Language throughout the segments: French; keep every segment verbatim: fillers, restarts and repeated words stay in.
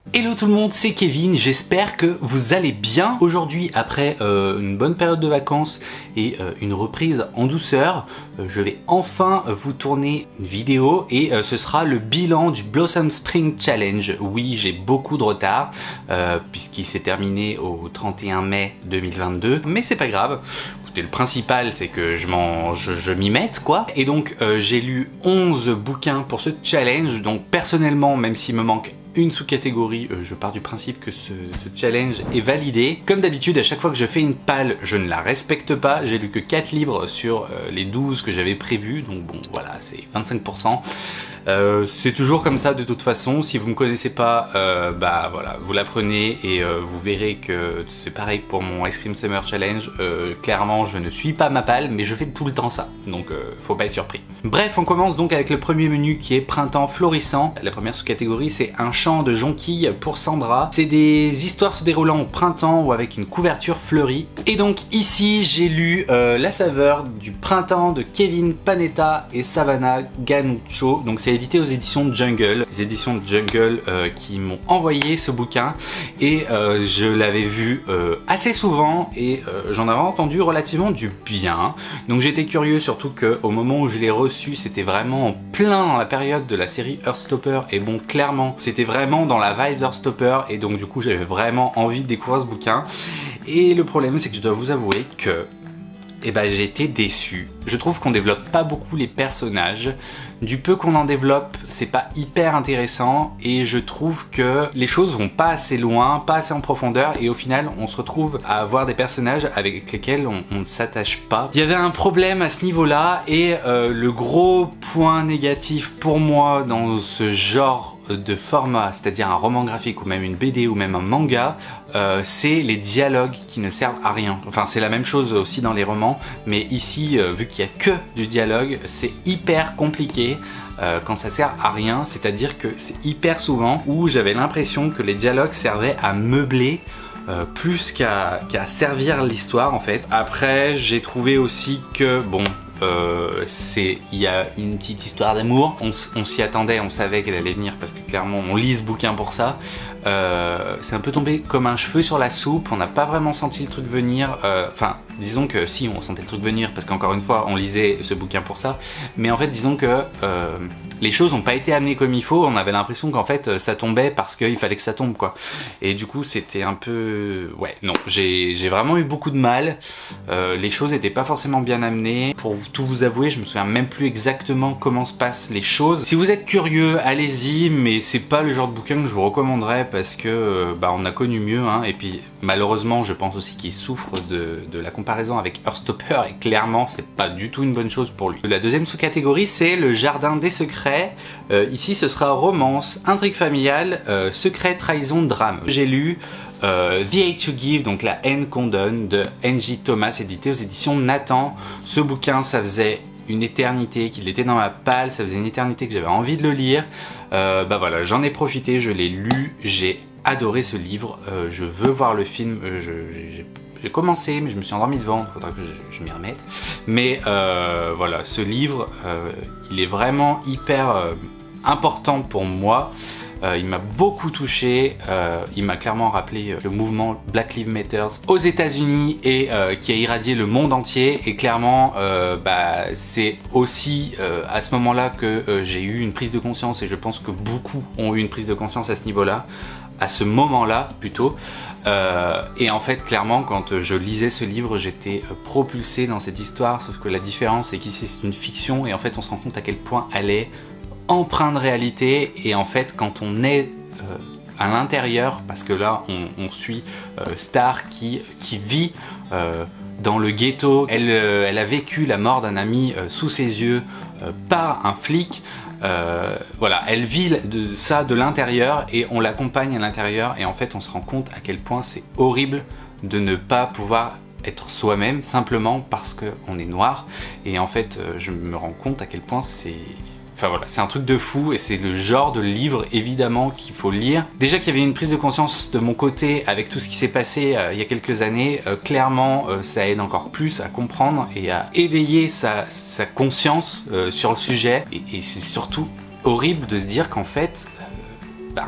Hello tout le monde, c'est Kevin, j'espère que vous allez bien. Aujourd'hui, après euh, une bonne période de vacances et euh, une reprise en douceur, euh, je vais enfin vous tourner une vidéo et euh, ce sera le bilan du Blossom Spring Challenge. Oui, j'ai beaucoup de retard euh, puisqu'il s'est terminé au trente et un mai deux mille vingt-deux, mais c'est pas grave. Écoutez, le principal c'est que je m'en, je, je m'y mette quoi. Et donc euh, j'ai lu onze bouquins pour ce challenge, donc personnellement, même s'il me manque une sous-catégorie, euh, je pars du principe que ce, ce challenge est validé. Comme d'habitude, à chaque fois que je fais une palle, je ne la respecte pas. J'ai lu que quatre livres sur euh, les douze que j'avais prévus, donc bon, voilà, c'est vingt-cinq pour cent. Euh, c'est toujours comme ça de toute façon. Si vous me connaissez pas, euh, bah voilà, vous l'apprenez et euh, vous verrez que c'est pareil pour mon Ice Cream Summer Challenge. Euh, clairement, je ne suis pas ma palle, mais je fais tout le temps ça, donc euh, faut pas être surpris. Bref, on commence donc avec le premier menu qui est Printemps florissant. La première sous-catégorie, c'est un chant de jonquilles pour Sandra. C'est des histoires se déroulant au printemps ou avec une couverture fleurie. Et donc ici, j'ai lu euh, La saveur du printemps de Kevin Panetta et Savannah Ganuccio. Donc c'est édité aux éditions Jungle, les éditions Jungle euh, qui m'ont envoyé ce bouquin et euh, je l'avais vu euh, assez souvent et euh, j'en avais entendu relativement du bien. Donc j'étais curieux, surtout que au moment où je l'ai reçu, c'était vraiment en plein dans la période de la série Heartstopper et bon, clairement c'était vraiment dans la vibe Heartstopper et donc du coup j'avais vraiment envie de découvrir ce bouquin. Et le problème, c'est que je dois vous avouer que eh ben, j'ai été déçu. Je trouve qu'on développe pas beaucoup les personnages. Du peu qu'on en développe, c'est pas hyper intéressant et je trouve que les choses vont pas assez loin, pas assez en profondeur et au final on se retrouve à avoir des personnages avec lesquels on, on ne s'attache pas. Il y avait un problème à ce niveau-là et euh, le gros point négatif pour moi dans ce genre de format, c'est-à-dire un roman graphique ou même une B D ou même un manga, euh, c'est les dialogues qui ne servent à rien. Enfin, c'est la même chose aussi dans les romans, mais ici, euh, vu qu'il n'y a que du dialogue, c'est hyper compliqué euh, quand ça sert à rien, c'est-à-dire que c'est hyper souvent où j'avais l'impression que les dialogues servaient à meubler Euh, plus qu'à qu'à servir l'histoire en fait. Après, j'ai trouvé aussi que bon, euh, c'est il y a une petite histoire d'amour. On, on s'y attendait, on savait qu'elle allait venir parce que clairement on lit ce bouquin pour ça. Euh, c'est un peu tombé comme un cheveu sur la soupe. On n'a pas vraiment senti le truc venir. Enfin, euh, disons que si, on sentait le truc venir parce qu'encore une fois, on lisait ce bouquin pour ça. Mais en fait, disons que euh, les choses n'ont pas été amenées comme il faut. On avait l'impression qu'en fait, ça tombait parce qu'il fallait que ça tombe, quoi. Et du coup, c'était un peu... Ouais, non, j'ai vraiment eu beaucoup de mal. Euh, les choses n'étaient pas forcément bien amenées. Pour tout vous avouer, je me souviens même plus exactement comment se passent les choses. Si vous êtes curieux, allez-y, mais c'est pas le genre de bouquin que je vous recommanderais parce que euh, bah, on a connu mieux, hein. Et puis malheureusement, je pense aussi qu'il souffre de, de la comparaison avec Heartstopper et clairement, c'est pas du tout une bonne chose pour lui. La deuxième sous-catégorie, c'est le Jardin des secrets. Euh, ici, ce sera romance, intrigue familiale, euh, secret, trahison, drame. J'ai lu Euh, The Hate to Give, donc La haine qu'on donne de Angie Thomas, édité aux éditions Nathan. Ce bouquin, ça faisait une éternité qu'il était dans ma palle, ça faisait une éternité que j'avais envie de le lire. Euh, bah voilà, j'en ai profité, je l'ai lu, j'ai adoré ce livre, euh, je veux voir le film, euh, j'ai commencé mais je me suis endormi devant, il faudra que je, je m'y remette. Mais euh, voilà, ce livre, euh, il est vraiment hyper euh, important pour moi. Euh, il m'a beaucoup touché, euh, il m'a clairement rappelé euh, le mouvement Black Lives Matter aux États-Unis et euh, qui a irradié le monde entier. Et clairement, euh, bah, c'est aussi euh, à ce moment-là que euh, j'ai eu une prise de conscience et je pense que beaucoup ont eu une prise de conscience à ce niveau-là, à ce moment-là plutôt. Euh, et en fait, clairement, quand je lisais ce livre, j'étais propulsé dans cette histoire, sauf que la différence, c'est qu'ici c'est une fiction et en fait, on se rend compte à quel point elle est empreint de réalité et en fait quand on est euh, à l'intérieur, parce que là on, on suit euh, Star qui, qui vit euh, dans le ghetto, elle, euh, elle a vécu la mort d'un ami euh, sous ses yeux euh, par un flic, euh, voilà, elle vit de ça de l'intérieur et on l'accompagne à l'intérieur et en fait on se rend compte à quel point c'est horrible de ne pas pouvoir être soi-même simplement parce qu'on est noir et en fait euh, je me rends compte à quel point c'est... Enfin voilà, c'est un truc de fou et c'est le genre de livre évidemment qu'il faut lire. Déjà qu'il y avait une prise de conscience de mon côté avec tout ce qui s'est passé euh, il y a quelques années, euh, clairement euh, ça aide encore plus à comprendre et à éveiller sa, sa conscience euh, sur le sujet. Et, et c'est surtout horrible de se dire qu'en fait, euh, ben,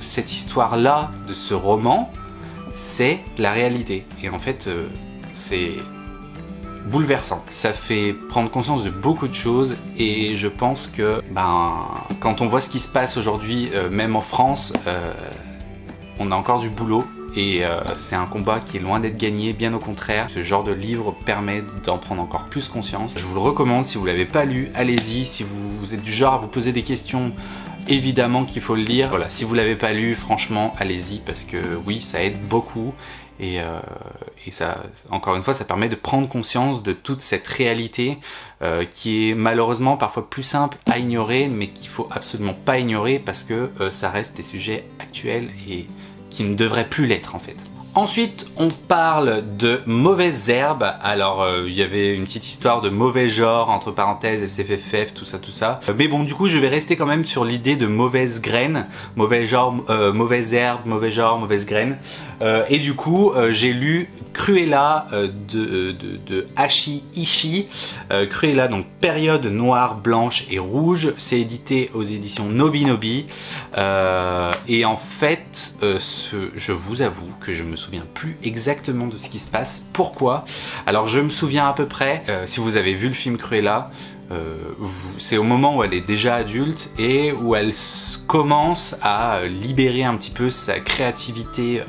cette histoire-là, de ce roman, c'est la réalité. Et en fait, euh, c'est bouleversant. Ça fait prendre conscience de beaucoup de choses et je pense que ben, quand on voit ce qui se passe aujourd'hui, euh, même en France, euh, on a encore du boulot. Et euh, c'est un combat qui est loin d'être gagné, bien au contraire. Ce genre de livre permet d'en prendre encore plus conscience. Je vous le recommande, si vous ne l'avez pas lu, allez-y. Si vous, vous êtes du genre à vous poser des questions, évidemment qu'il faut le lire. Voilà, si vous ne l'avez pas lu, franchement, allez-y, parce que oui, ça aide beaucoup. Et, euh, et ça, encore une fois, ça permet de prendre conscience de toute cette réalité euh, qui est malheureusement parfois plus simple à ignorer, mais qu'il ne faut absolument pas ignorer parce que euh, ça reste des sujets actuels et qui ne devrait plus l'être en fait. Ensuite, on parle de mauvaises herbes. Alors, euh, il y avait une petite histoire de mauvais genre, entre parenthèses, S F F F, tout ça, tout ça. Mais bon, du coup, je vais rester quand même sur l'idée de mauvaises graines. Mauvais genre, euh, mauvaises herbes, mauvais genre, mauvaises graines. Euh, et du coup, euh, j'ai lu Cruella euh, de, de, de Hachi Ishii. Euh, Cruella, donc période noire, blanche et rouge. C'est édité aux éditions Nobinobi. Euh, et en fait, euh, ce, je vous avoue que je me souviens plus exactement de ce qui se passe. Pourquoi? Alors je me souviens à peu près, euh, si vous avez vu le film Cruella, euh, c'est au moment où elle est déjà adulte et où elle commence à libérer un petit peu sa créativité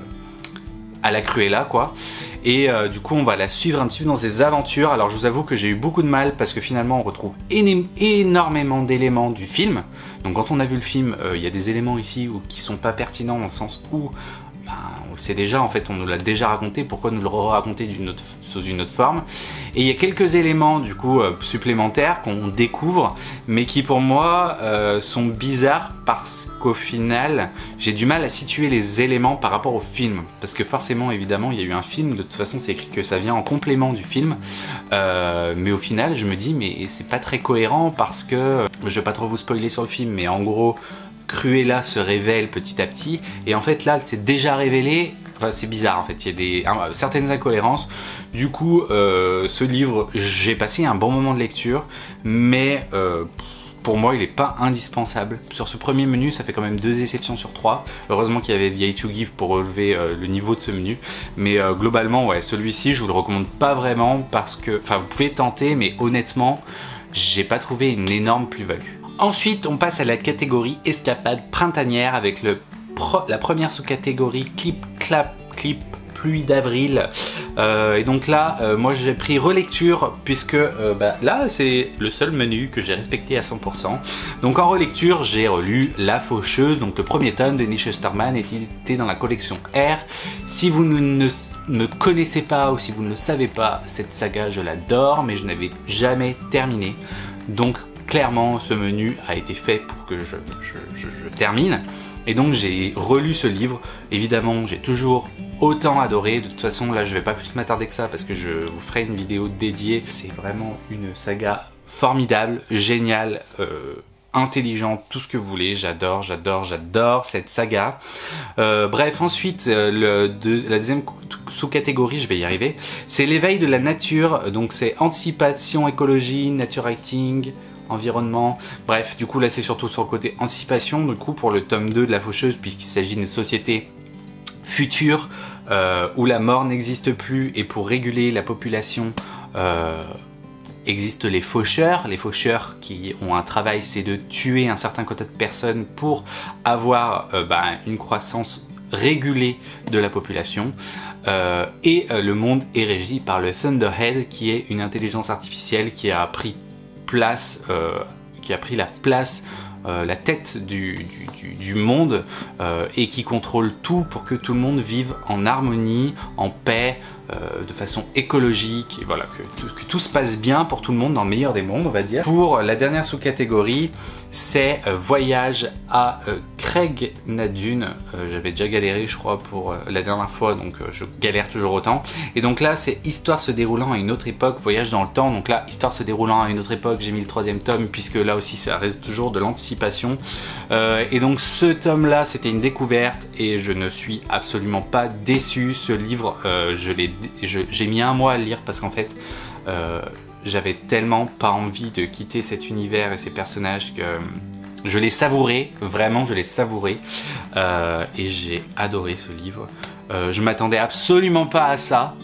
à la Cruella quoi. Et euh, du coup on va la suivre un petit peu dans ses aventures. Alors je vous avoue que j'ai eu beaucoup de mal parce que finalement on retrouve énormément d'éléments du film. Donc quand on a vu le film, il euh, y a des éléments ici où, qui sont pas pertinents dans le sens où ben, on le sait déjà, en fait on nous l'a déjà raconté, pourquoi nous le raconter d'une autre, sous une autre forme. Et il y a quelques éléments du coup euh, supplémentaires qu'on découvre, mais qui pour moi euh, sont bizarres parce qu'au final j'ai du mal à situer les éléments par rapport au film. Parce que forcément évidemment il y a eu un film, de toute façon c'est écrit que ça vient en complément du film, euh, mais au final je me dis mais c'est pas très cohérent parce que, je vais pas trop vous spoiler sur le film, mais en gros Cruella se révèle petit à petit et en fait là elle s'est déjà révélée. Enfin c'est bizarre en fait, il y a des, hein, certaines incohérences. Du coup euh, ce livre, j'ai passé un bon moment de lecture, mais euh, pour moi il n'est pas indispensable. Sur ce premier menu ça fait quand même deux exceptions sur trois. Heureusement qu'il y avait The Yay to Give pour relever euh, le niveau de ce menu. Mais euh, globalement ouais, celui-ci je vous le recommande pas vraiment parce que, enfin vous pouvez tenter mais honnêtement j'ai pas trouvé une énorme plus-value. Ensuite, on passe à la catégorie escapade printanière avec le pro la première sous-catégorie clip, clap, clip, pluie d'avril. Euh, et donc là, euh, moi j'ai pris relecture puisque euh, bah, là c'est le seul menu que j'ai respecté à cent pour cent. Donc en relecture, j'ai relu La Faucheuse, donc le premier tome de Nick Shysterman édité dans la collection R. Si vous ne ne connaissez pas ou si vous ne le savez pas, cette saga je l'adore, mais je n'avais jamais terminé. Donc clairement ce menu a été fait pour que je, je, je, je termine. Et donc j'ai relu ce livre. Évidemment j'ai toujours autant adoré. De toute façon là je vais pas plus m'attarder que ça parce que je vous ferai une vidéo dédiée. C'est vraiment une saga formidable, géniale, euh, intelligente, tout ce que vous voulez. J'adore, j'adore, j'adore cette saga. Euh, bref, ensuite, euh, le, de, la deuxième sous-catégorie, je vais y arriver, c'est l'éveil de la nature. Donc c'est anticipation, écologie, nature writing, environnement. Bref, du coup là c'est surtout sur le côté anticipation. Du coup pour le tome deux de La Faucheuse, puisqu'il s'agit d'une société future euh, où la mort n'existe plus et pour réguler la population, euh, existent les faucheurs. Les faucheurs qui ont un travail, c'est de tuer un certain quota de personnes pour avoir euh, bah, une croissance régulée de la population. Euh, et euh, le monde est régi par le Thunderhead, qui est une intelligence artificielle qui a pris place, euh, qui a pris la place, euh, la tête du, du, du, du monde euh, et qui contrôle tout pour que tout le monde vive en harmonie, en paix, euh, de façon écologique, et voilà, que tout, que tout se passe bien pour tout le monde dans le meilleur des mondes, on va dire. Pour la dernière sous-catégorie, c'est euh, Voyage à euh, Craig Nadune. Euh, J'avais déjà galéré, je crois, pour euh, la dernière fois, donc euh, je galère toujours autant. Et donc là, c'est Histoire se déroulant à une autre époque, Voyage dans le temps. Donc là, Histoire se déroulant à une autre époque, j'ai mis le troisième tome, puisque là aussi, ça reste toujours de l'anticipation. Euh, et donc ce tome-là, c'était une découverte, et je ne suis absolument pas déçu. Ce livre, euh, je l'ai j'ai mis un mois à le lire parce qu'en fait euh, j'avais tellement pas envie de quitter cet univers et ces personnages que je l'ai savouré, vraiment je l'ai savouré. Euh, et j'ai adoré ce livre. Euh, je m'attendais absolument pas à ça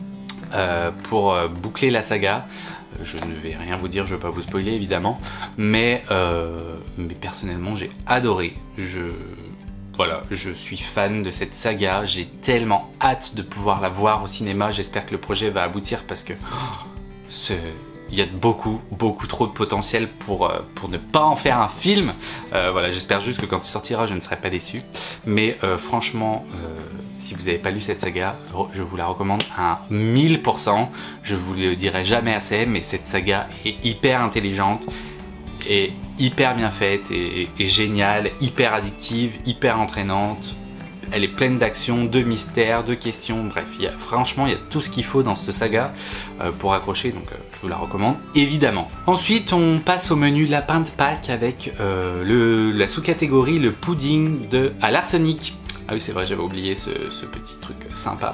euh, pour euh, boucler la saga. Je ne vais rien vous dire, je ne vais pas vous spoiler évidemment. Mais, euh, mais personnellement j'ai adoré. Je... Voilà, je suis fan de cette saga, j'ai tellement hâte de pouvoir la voir au cinéma, j'espère que le projet va aboutir parce que oh, il y a beaucoup, beaucoup trop de potentiel pour, euh, pour ne pas en faire un film. Euh, voilà, j'espère juste que quand il sortira, je ne serai pas déçu. Mais euh, franchement, euh, si vous n'avez pas lu cette saga, je vous la recommande à mille pour cent. Je vous le dirai jamais assez, mais cette saga est hyper intelligente et hyper bien faite et, et, et géniale, hyper addictive, hyper entraînante. Elle est pleine d'action, de mystères, de questions, bref, il y a, franchement il y a tout ce qu'il faut dans cette saga euh, pour accrocher, donc euh, je vous la recommande évidemment. Ensuite on passe au menu lapin de Pâques avec euh, le, la sous-catégorie le pudding de à l'arsenic. Ah oui c'est vrai, j'avais oublié ce, ce petit truc sympa.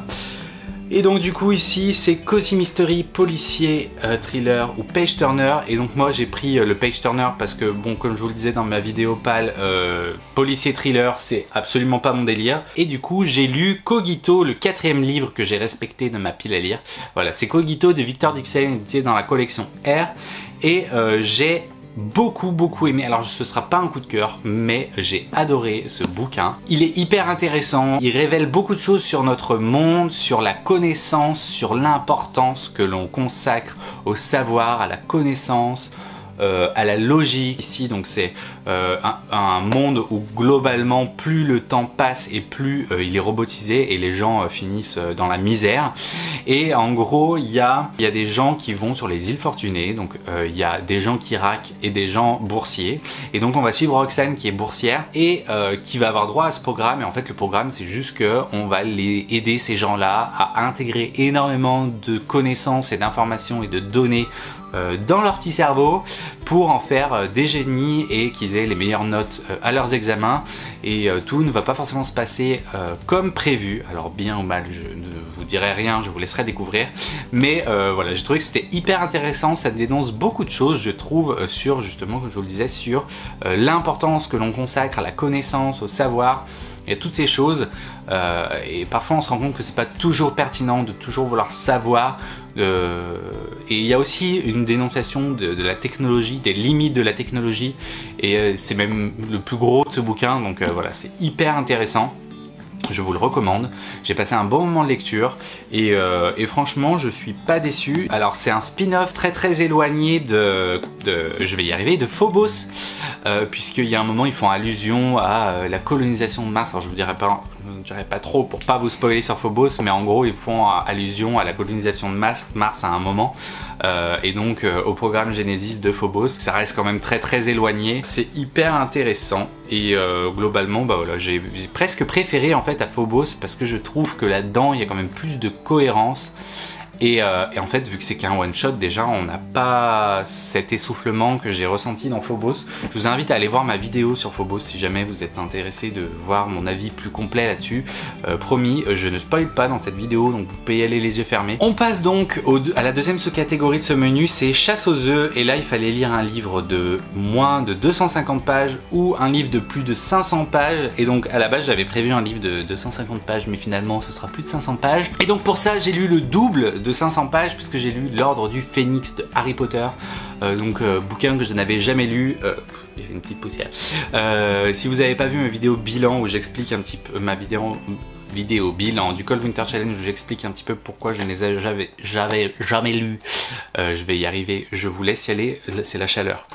Et donc du coup ici c'est Cozy Mystery, policier, euh, thriller ou page turner. Et donc moi j'ai pris euh, le page turner parce que bon, comme je vous le disais dans ma vidéo pâle, euh, policier thriller c'est absolument pas mon délire. Et du coup j'ai lu Cogito, le quatrième livre que j'ai respecté de ma pile à lire. Voilà, c'est Cogito de Victor Dixon, édité dans la collection R. Et euh, j'ai beaucoup beaucoup aimé. Alors ce sera pas un coup de cœur, mais j'ai adoré ce bouquin. Il est hyper intéressant, il révèle beaucoup de choses sur notre monde, sur la connaissance, sur l'importance que l'on consacre au savoir, à la connaissance, euh, à la logique ici. Donc c'est euh, un, un monde où globalement plus le temps passe et plus euh, il est robotisé et les gens euh, finissent euh, dans la misère. Et en gros il y a, y a des gens qui vont sur les îles Fortunées, donc euh, il y a des gens qui raquent et des gens boursiers. Et donc on va suivre Roxane qui est boursière et euh, qui va avoir droit à ce programme. Et en fait le programme c'est juste que on va les aider ces gens là à intégrer énormément de connaissances et d'informations et de données euh, dans leur petit cerveau pour en faire euh, des génies et qu'ils aient les meilleures notes euh, à leurs examens. Et euh, tout ne va pas forcément se passer euh, comme prévu. Alors bien ou mal, je ne vous dirai rien, je vous laisserai découvrir. Mais euh, voilà, j'ai trouvé que c'était hyper intéressant, ça dénonce beaucoup de choses, je trouve, euh, sur justement, comme je vous le disais, sur euh, l'importance que l'on consacre à la connaissance, au savoir. Il y a toutes ces choses euh, et parfois on se rend compte que c'est pas toujours pertinent de toujours vouloir savoir. Euh, et il y a aussi une dénonciation de, de la technologie, des limites de la technologie, et euh, c'est même le plus gros de ce bouquin, donc euh, voilà, c'est hyper intéressant. Je vous le recommande, j'ai passé un bon moment de lecture et, euh, et franchement je suis pas déçu. Alors c'est un spin-off très très éloigné de, de, je vais y arriver, de Phobos, euh, puisqu'il y a un moment ils font allusion à euh, la colonisation de Mars. Alors je vous dirai pas, je ne dirai pas trop pour pas vous spoiler sur Phobos, mais en gros ils font allusion à la colonisation de Mars, Mars à un moment. Euh, et donc euh, au programme Genesis de Phobos, ça reste quand même très très éloigné. C'est hyper intéressant et euh, globalement bah voilà, j'ai presque préféré en fait à Phobos parce que je trouve que là-dedans il y a quand même plus de cohérence. Et, euh, et en fait, vu que c'est qu'un one shot, déjà on n'a pas cet essoufflement que j'ai ressenti dans Phobos. Je vous invite à aller voir ma vidéo sur Phobos si jamais vous êtes intéressé de voir mon avis plus complet là-dessus. Euh, promis, je ne spoil pas dans cette vidéo, donc vous pouvez y aller les yeux fermés. On passe donc au, à la deuxième sous-catégorie de ce menu, c'est Chasse aux œufs. Et là, il fallait lire un livre de moins de deux cent cinquante pages ou un livre de plus de cinq cents pages. Et donc à la base, j'avais prévu un livre de deux cent cinquante pages, mais finalement, ce sera plus de cinq cents pages. Et donc pour ça, j'ai lu le double de cinq cents pages puisque j'ai lu l'Ordre du Phénix de Harry Potter, euh, donc euh, bouquin que je n'avais jamais lu. Euh, il y a une petite poussière. Euh, si vous n'avez pas vu ma vidéo bilan où j'explique un petit peu ma vidéo vidéo bilan du Cold Winter Challenge où j'explique un petit peu pourquoi je ne les ai jamais, jamais, jamais lus, euh, je vais y arriver. Je vous laisse y aller, c'est la chaleur.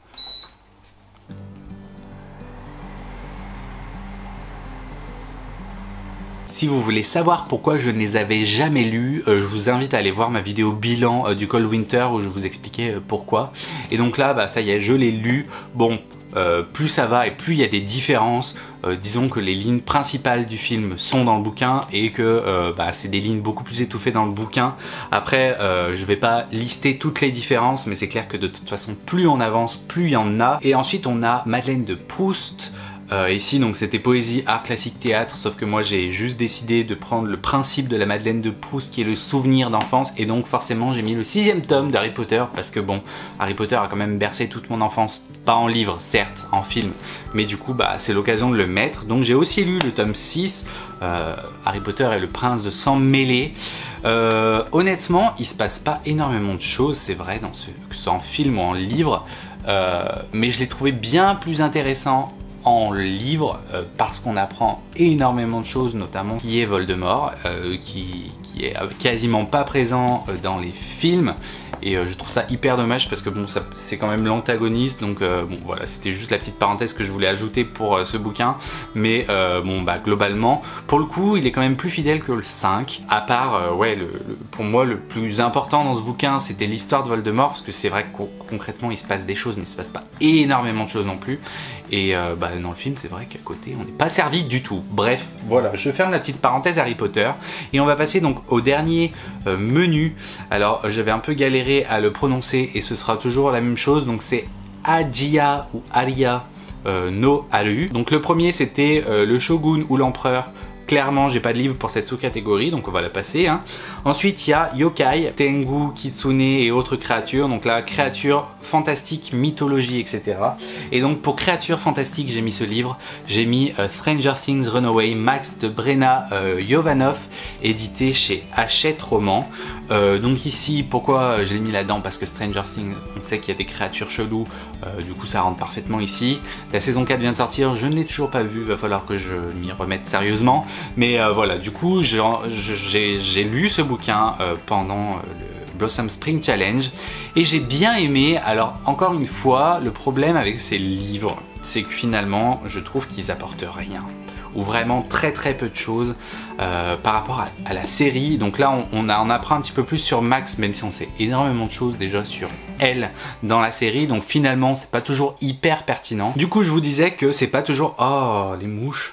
Si vous voulez savoir pourquoi je ne les avais jamais lus, euh, je vous invite à aller voir ma vidéo bilan euh, du Cold Winter où je vous expliquais euh, pourquoi. Et donc là, bah, ça y est, je l'ai lu. Bon, euh, plus ça va et plus il y a des différences. Euh, disons que les lignes principales du film sont dans le bouquin et que euh, bah, c'est des lignes beaucoup plus étouffées dans le bouquin. Après, euh, je vais pas lister toutes les différences, mais c'est clair que de toute façon, plus on avance, plus il y en a. Et ensuite, on a Madeleine de Proust. Euh, ici donc c'était poésie, art classique, théâtre, sauf que moi j'ai juste décidé de prendre le principe de la Madeleine de Proust qui est le souvenir d'enfance, et donc forcément j'ai mis le sixième tome d'Harry Potter parce que bon, Harry Potter a quand même bercé toute mon enfance pas en livre certes, en film, mais du coup bah, c'est l'occasion de le mettre. Donc j'ai aussi lu le tome six, euh, Harry Potter et le prince de sang mêlé. Euh, honnêtement il se passe pas énormément de choses, c'est vrai, dans ce, que ce soit en film ou en livre, euh, mais je l'ai trouvé bien plus intéressant en livre euh, parce qu'on apprend énormément de choses, notamment qui est Voldemort, euh, qui, qui est quasiment pas présent euh, dans les films, et euh, je trouve ça hyper dommage parce que bon, c'est quand même l'antagoniste, donc euh, bon voilà, c'était juste la petite parenthèse que je voulais ajouter pour euh, ce bouquin, mais euh, bon bah globalement, pour le coup, il est quand même plus fidèle que le cinq, à part, euh, ouais, le, le, pour moi le plus important dans ce bouquin, c'était l'histoire de Voldemort, parce que c'est vrai que concrètement il se passe des choses, mais il se passe pas énormément de choses non plus, et euh, bah, dans le film c'est vrai qu'à côté on n'est pas servi du tout. Bref, voilà, je ferme la petite parenthèse Harry Potter, et on va passer donc au dernier euh, menu. Alors j'avais un peu galéré à le prononcer et ce sera toujours la même chose, donc c'est Agia ou Aria euh, no Aru. Donc le premier c'était euh, le shogun ou l'empereur. Clairement, j'ai pas de livre pour cette sous-catégorie, donc on va la passer. Hein. Ensuite, il y a Yokai, Tengu, Kitsune et autres créatures. Donc là, créatures fantastiques, mythologie, et cetera. Et donc pour créatures fantastiques, j'ai mis ce livre. J'ai mis euh, Stranger Things Runaway, Max de Brenna euh, Jovanov, édité chez Hachette Roman. Euh, donc ici, pourquoi je l'ai mis là-dedans? Parce que Stranger Things, on sait qu'il y a des créatures cheloues, euh, du coup ça rentre parfaitement ici. La saison quatre vient de sortir, je ne l'ai toujours pas vue, va falloir que je m'y remette sérieusement. Mais euh, voilà, du coup j'ai lu ce bouquin euh, pendant euh, le Blossom Spring Challenge et j'ai bien aimé. Alors encore une fois, le problème avec ces livres, c'est que finalement je trouve qu'ils apportent rien, ou vraiment très très peu de choses euh, par rapport à, à la série. Donc là on, on, a, on apprend un petit peu plus sur Max, même si on sait énormément de choses déjà sur elle dans la série, donc finalement c'est pas toujours hyper pertinent. Du coup je vous disais que c'est pas toujours... Oh, les mouches.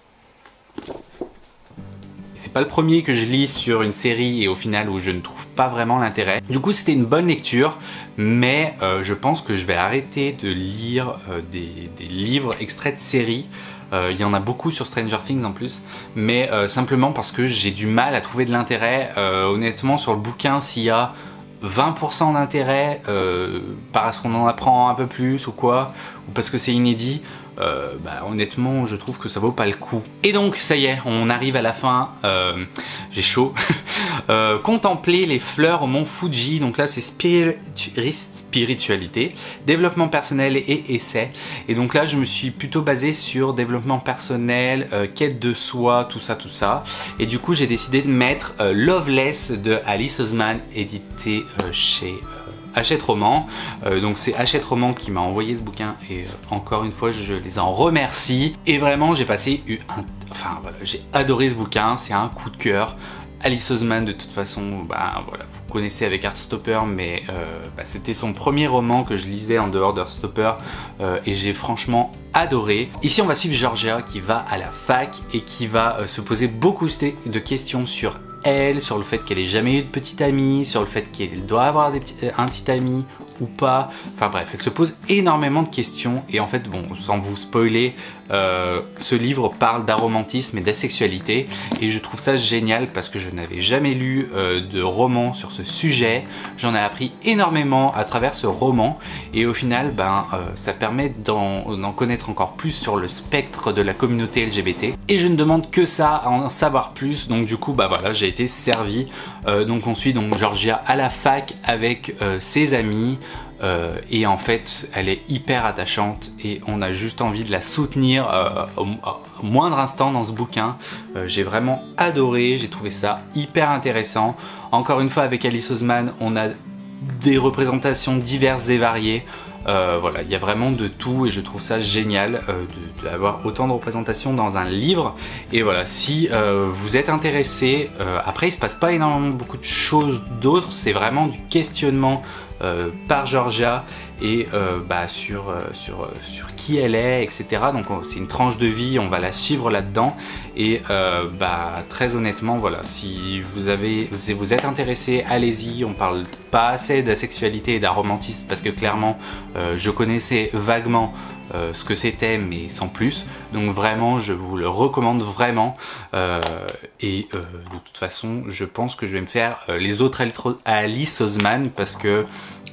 C'est pas le premier que je lis sur une série et au final où je ne trouve pas vraiment l'intérêt. Du coup c'était une bonne lecture, mais euh, je pense que je vais arrêter de lire euh, des, des livres extraits de séries. Euh, il y en a beaucoup sur Stranger Things en plus, mais euh, simplement parce que j'ai du mal à trouver de l'intérêt. Euh, honnêtement, sur le bouquin, s'il y a vingt pour cent d'intérêt euh, parce qu'on en apprend un peu plus ou quoi, ou parce que c'est inédit, euh, bah, honnêtement je trouve que ça vaut pas le coup. Et donc ça y est, on arrive à la fin, euh, j'ai chaud. euh, contempler les fleurs au mont Fuji, donc là c'est spiritu spiritualité, développement personnel et essai. Et donc là je me suis plutôt basé sur développement personnel, euh, quête de soi, tout ça tout ça. Et du coup j'ai décidé de mettre euh, Loveless de Alice Oseman, édité euh, chez euh, Hachette Roman. Euh, donc c'est Hachette Roman qui m'a envoyé ce bouquin et euh, encore une fois je les en remercie. Et vraiment j'ai passé un... enfin voilà, j'ai adoré ce bouquin, c'est un coup de cœur. Alice Oseman de toute façon, bah, voilà, vous connaissez avec Heartstopper, mais euh, bah, c'était son premier roman que je lisais en dehors d'Heartstopper euh, et j'ai franchement adoré. Ici on va suivre Georgia qui va à la fac et qui va euh, se poser beaucoup de questions sur elle, sur le fait qu'elle ait jamais eu de petite amie, sur le fait qu'elle doit avoir des petits, un petit ami ou pas, enfin bref, elle se pose énormément de questions et en fait, bon, sans vous spoiler, euh, ce livre parle d'aromantisme et d'asexualité et je trouve ça génial parce que je n'avais jamais lu euh, de roman sur ce sujet. J'en ai appris énormément à travers ce roman et au final, ben, euh, ça permet d'en connaître encore plus sur le spectre de la communauté L G B T et je ne demande que ça, à en savoir plus, donc du coup, bah voilà, j'ai été servi. Euh, donc on suit donc Georgia à la fac avec euh, ses amis. Euh, et en fait elle est hyper attachante et on a juste envie de la soutenir euh, au, au moindre instant dans ce bouquin. Euh, j'ai vraiment adoré, j'ai trouvé ça hyper intéressant. Encore une fois avec Alice Oseman on a des représentations diverses et variées. Euh, voilà, il y a vraiment de tout et je trouve ça génial euh, d'avoir autant de représentations dans un livre. Et voilà, si euh, vous êtes intéressé, euh, après il se passe pas énormément beaucoup de choses d'autres, c'est vraiment du questionnement euh, par Georgia et euh, bah, sur, euh, sur, sur qui elle est, et cetera. Donc c'est une tranche de vie, on va la suivre là-dedans. Et euh, bah, très honnêtement, voilà, si vous, avez, si vous êtes intéressé, allez-y. On parle pas assez d'asexualité et d'aromantisme parce que clairement, euh, je connaissais vaguement euh, ce que c'était, mais sans plus. Donc vraiment, je vous le recommande vraiment. Euh, et euh, de toute façon, je pense que je vais me faire euh, les autres Alice Oseman parce que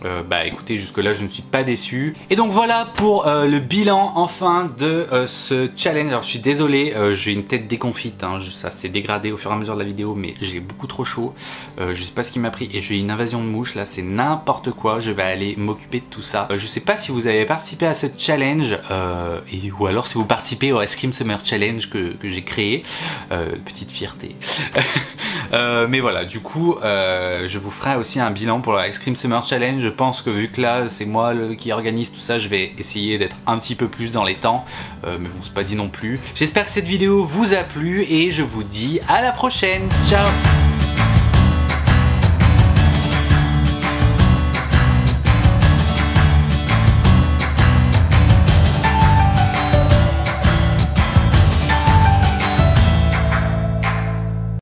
Euh, bah écoutez, jusque là je ne suis pas déçu. Et donc voilà pour euh, le bilan enfin de euh, ce challenge. Alors je suis désolé, euh, j'ai une tête déconfite, hein. Ça s'est dégradé au fur et à mesure de la vidéo, mais j'ai beaucoup trop chaud. Euh, je sais pas ce qui m'a pris et j'ai une invasion de mouches là, c'est n'importe quoi. Je vais aller m'occuper de tout ça. Euh, je sais pas si vous avez participé à ce challenge euh, et, ou alors si vous participez au Ice Cream Summer Challenge que, que j'ai créé. Euh, petite fierté. euh, mais voilà, du coup euh, je vous ferai aussi un bilan pour le Ice Cream Summer Challenge. Je pense que vu que là c'est moi le, qui organise tout ça, je vais essayer d'être un petit peu plus dans les temps, euh, mais bon c'est pas dit non plus. J'espère que cette vidéo vous a plu et je vous dis à la prochaine, ciao.